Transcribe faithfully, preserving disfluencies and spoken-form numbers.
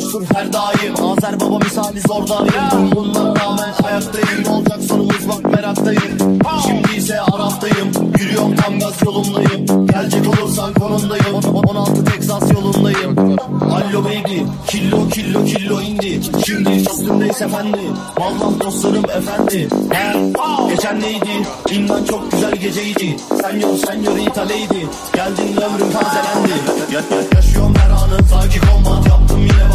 coştur her daim. Azer baba misali zordayım. Bunlara rağmen ayaktayım. Ne olacak sonumuz bak meraktayım. Şimdi ise Arap'tayım. Yürüyorum tam gaz yolundayım. Gelecek olursan konumdayım. On altı Texas yolundayım. Allo baby, killo killo killo indi. Şimdi üstümdeyiz efendi. Vallahi dostlarım efendi. He, geçen neydi? İnan çok güzel geceydi. Senyor senyor italeydi. Geldin ömrüm tazelendi. Ya, ya, yaşıyorum her anı, sanki kombat yaptım yine.